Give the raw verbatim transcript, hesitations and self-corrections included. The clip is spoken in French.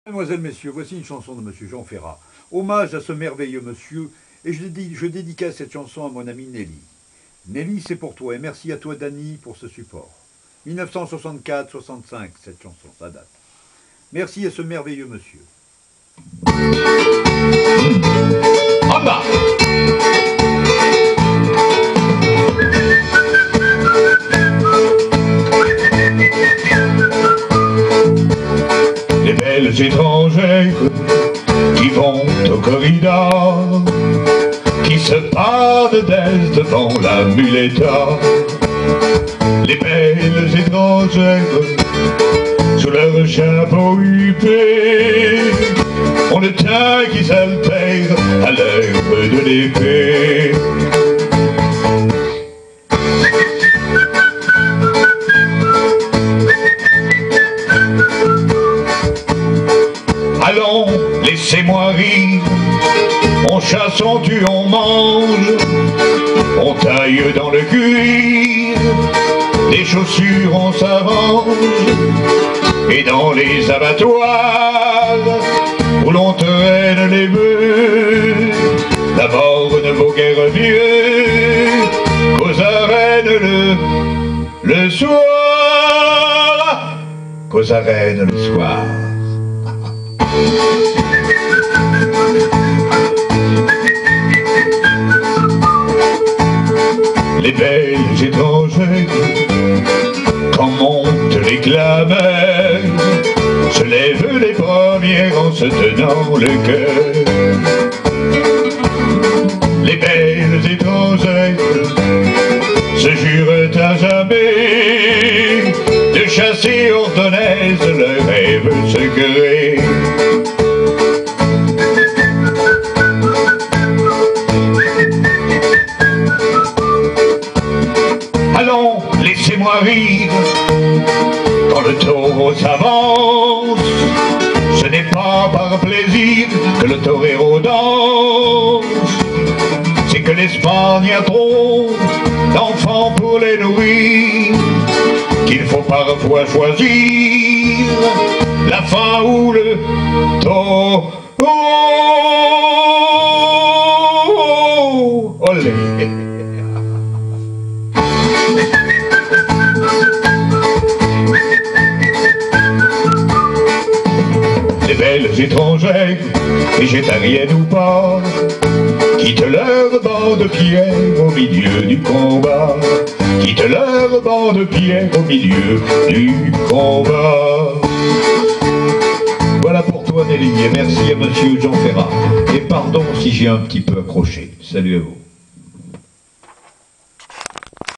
Mesdemoiselles, Messieurs, voici une chanson de Monsieur Jean Ferrat. Hommage à ce merveilleux monsieur, et je, dédie, je dédicace cette chanson à mon ami Nelly. Nelly, c'est pour toi, et merci à toi, Dany, pour ce support. mille neuf cent soixante-quatre soixante-cinq, cette chanson, ça date. Merci à ce merveilleux monsieur. En bas. Les belles étrangères qui vont au corridor, qui se parlent d'elles devant la muleta. Les belles étrangères sous leur chapeau huppé ont le teint qui s'altère à l'heure de l'épée. Allons, laissez-moi rire, on chasse, on tue, on mange, on taille dans le cuir, les chaussures on s'arrange, et dans les abattoirs où l'on traîne les bœufs, la mort ne vaut guère mieux qu'aux arènes le, le soir, qu'aux arènes le soir. Les belles étrangères, quand montent les clameurs, se lèvent les premières en se tenant le cœur. Les belles étrangères se jurent à jamais de chasser ordonnaise leurs rêves secrets. Allons, laissez-moi rire, quand le taureau s'avance, ce n'est pas par plaisir que le torero danse, c'est que l'Espagne a trop d'enfants pour les nourrir, qu'il faut parfois choisir la faim ou le taureau. Olé. Les belles étrangères, végétariennes ou pas, quittent leur banc de pierre au milieu du combat, quittent leur banc de pierre au milieu du combat. Voilà pour toi Nelly, et merci à Monsieur Jean Ferrat. Et pardon si j'ai un petit peu accroché. Salut à vous.